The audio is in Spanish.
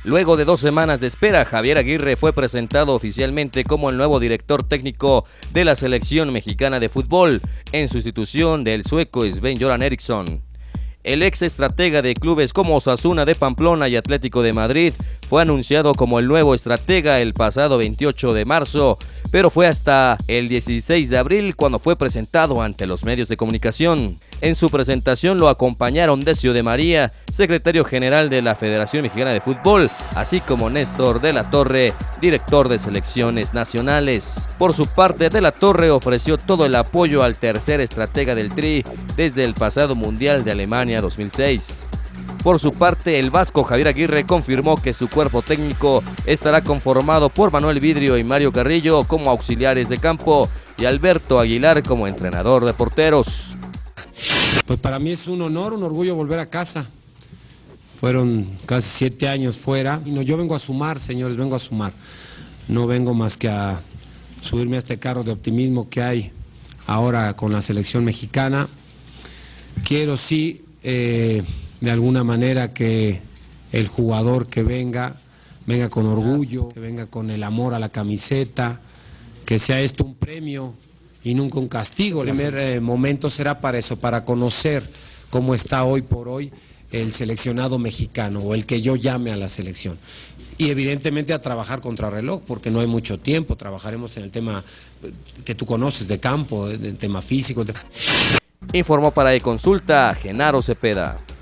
Luego de 2 semanas de espera, Javier Aguirre fue presentado oficialmente como el nuevo director técnico de la selección mexicana de fútbol, en sustitución del sueco Sven-Göran Eriksson. El ex estratega de clubes como Osasuna de Pamplona y Atlético de Madrid fue anunciado como el nuevo estratega el pasado 28 de marzo, pero fue hasta el 16 de abril cuando fue presentado ante los medios de comunicación. En su presentación lo acompañaron Decio de María, secretario general de la Federación Mexicana de Fútbol, así como Néstor de la Torre, director de selecciones nacionales. Por su parte, de la Torre ofreció todo el apoyo al tercer estratega del Tri desde el pasado Mundial de Alemania 2006. Por su parte, el vasco Javier Aguirre confirmó que su cuerpo técnico estará conformado por Manuel Vidrio y Mario Carrillo como auxiliares de campo y Alberto Aguilar como entrenador de porteros. Pues para mí es un honor, un orgullo volver a casa. Fueron casi 7 años fuera. Y no, yo vengo a sumar, señores, vengo a sumar. No vengo más que a subirme a este carro de optimismo que hay ahora con la selección mexicana. Quiero sí, de alguna manera, que el jugador que venga con orgullo, que venga con el amor a la camiseta, que sea esto un premio y nunca un castigo. El primer momento será para eso, para conocer cómo está hoy por hoy el seleccionado mexicano o el que yo llame a la selección. Y evidentemente a trabajar contra reloj, porque no hay mucho tiempo. Trabajaremos en el tema que tú conoces de campo, del tema físico. Informó para eConsulta Genaro Cepeda.